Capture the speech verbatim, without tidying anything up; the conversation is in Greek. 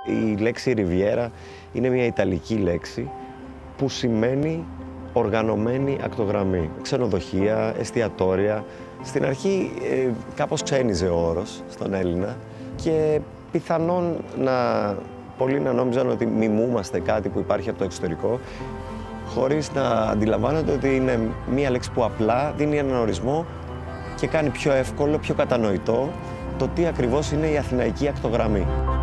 Η λέξη Riviera είναι μια ιταλική λέξη που σημαίνει οργανωμένη ακτογραμμή. Ξενοδοχεία, εστιατόρια. Στην αρχή ε, κάπως ξένιζε ο όρος στον Έλληνα και πιθανόν να, πολλοί να νόμιζαν ότι μιμούμαστε κάτι που υπάρχει από το εξωτερικό, χωρίς να αντιλαμβάνονται ότι είναι μια λέξη που απλά δίνει έναν ορισμό και κάνει πιο εύκολο, πιο κατανοητό το τι ακριβώς είναι η αθηναϊκή ακτογραμμή.